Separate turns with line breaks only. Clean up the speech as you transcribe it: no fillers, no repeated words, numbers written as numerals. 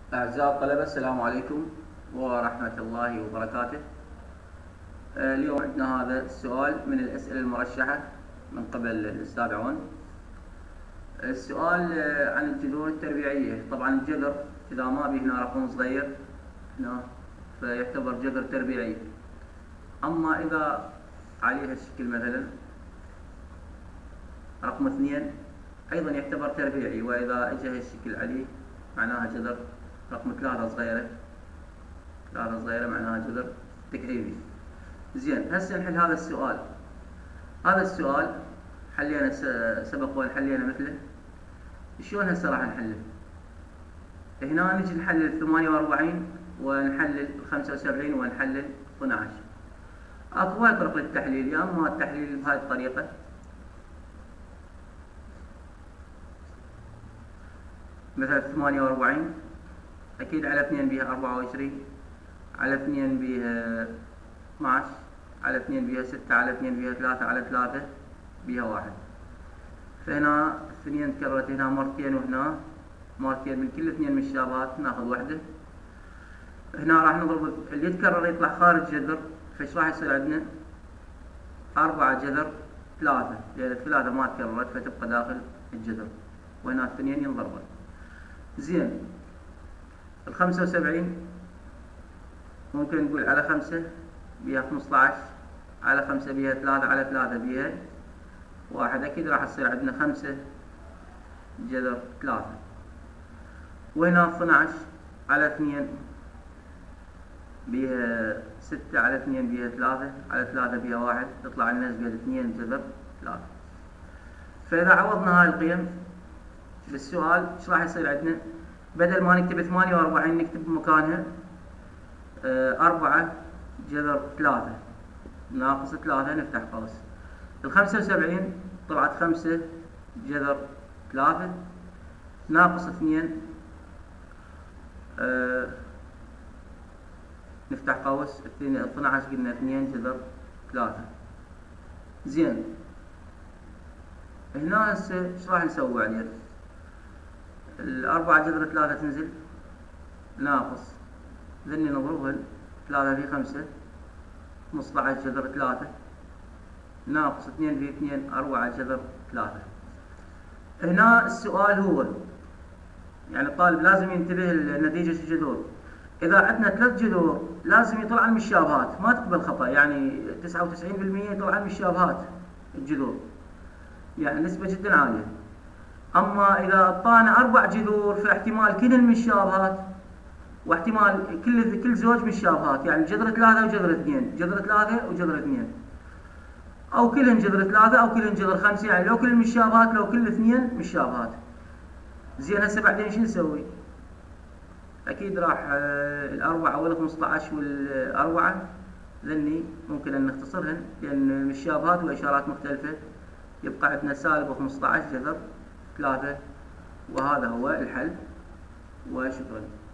أعزائي الطلبة، السلام عليكم ورحمة الله وبركاته. اليوم عندنا هذا السؤال من الأسئلة المرشحة من قبل الأستاذ عون. السؤال عن الجذور التربيعية. طبعا الجذر إذا ما به هنا رقم صغير هنا فيعتبر جذر تربيعي، أما إذا عليه الشكل مثلا رقم 2 أيضا يعتبر تربيعي، وإذا اجى الشكل عليه معناها جذر رقم 3 صغيرة معناها جذر تكعيبي. زين، هسه نحل هذا السؤال. هذا السؤال حلينا سبق وحلينا مثله. شلون هسه راح نحله؟ هنا نجي نحلل 48 ونحلل 75 ونحلل 12. اكو هاي طرق للتحليل، يا اما التحليل بهاي الطريقة مثلا 48 اكيد على 2 بيها 24، على 2 بيها 12، على 2 بيها 6، على 2 بيها 3، على 3 بيها 1. فهنا 2 تكررت هنا مرتين وهنا مرتين، من كل 2 مشابهات ناخذ وحدة. هنا راح نضرب اللي يتكرر يطلع خارج جذر، فايش راح يصير عندنا؟ 4 جذر 3، لأن 3 ما تكررت فتبقى داخل الجذر، وهنا 2 ينضربن. زين، ال 75 ممكن نقول على 5 بيها 15، على 5 بيها 3، على 3 بيها 1. أكيد راح تصير عندنا 5 جذر 3. وهنا 12 على 2 بيها 6، على 2 بيها 3، على 3 بيها 1، تطلع لنا زبد 2 جذر 3. فإذا عوضنا هاي القيم بالسؤال ايش راح يصير عندنا؟ بدل ما نكتب 48 نكتب بمكانها 4 جذر 3 ناقص 3 نفتح قوس. ال 75 طلعت 5 جذر 3 ناقص 2 نفتح قوس. 12 قلنا 2 جذر 3. زين، هنا هسه ايش راح نسوي عليه؟ ال4 جذر 3 تنزل ناقص ذني نضربهن 3 في 5 15 جذر 3 ناقص 2 في 2 4 جذر 3. هنا السؤال هو يعني الطالب لازم ينتبه لنتيجة الجذور. إذا عندنا 3 جذور لازم يطلع عن المشابهات، ما تقبل خطأ، يعني 99% يطلع عن المشابهات الجذور، يعني نسبة جدا عالية. أما إذا أعطانا 4 جذور فاحتمال كل المشابهات واحتمال كل زوج مشابهات، يعني جذر 3 وجذر 2، جذر 3 وجذر 2، أو كلهن جذر 3 أو كلهن جذر 5، يعني لو كل المشابهات لو كل 2 مشابهات. زين، هسه بعدين شو نسوي؟ أكيد راح الأربعة وال 15 والأربعة ذني ممكن أن نختصرهن لأن المشابهات والإشارات مختلفة، يبقى عندنا سالب 15 جذر 3. وهذا هو الحل، وشكرا.